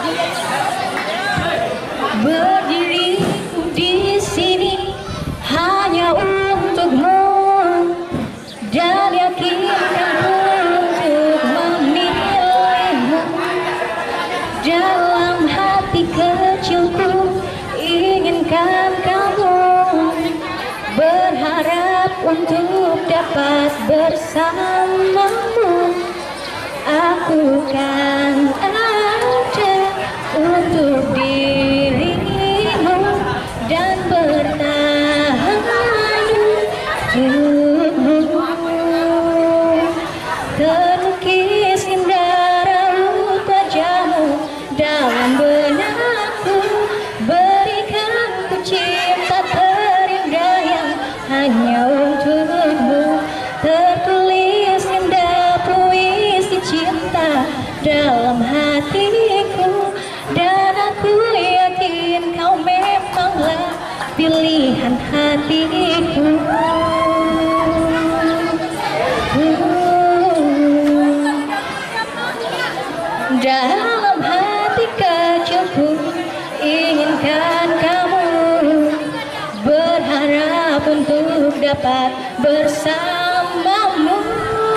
Berdiriku di sini hanya untukmu dan yakinkanku untuk memilihmu. Dalam hati kecilku inginkan kamu, berharap untuk dapat bersamamu. Aku kan ada untuk dirimu dan bertahan untukmu. Terlukis indah raut wajahmu dalam benakku, berikan ku cinta terindah yang hanya untukmu. Tertulis indah puisi cinta dalam hatiku, dan aku yakin kau memanglah pilihan hatiku. Dalam hati kecilku inginkan kamu, berharap untuk dapat bersamamu.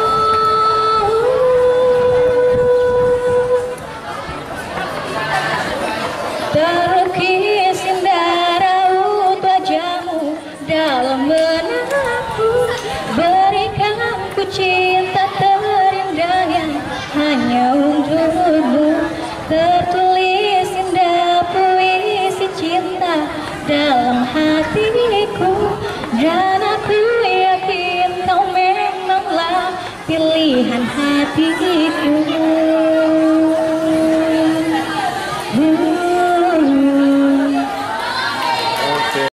Terlukis indah raut wajahmu dalam benakku, berikan ku cinta terindah yang hanya untukmu. Tertulis indah puisi cinta dalam hatiku, dan aku yakin kau memanglah pilihan hatiku.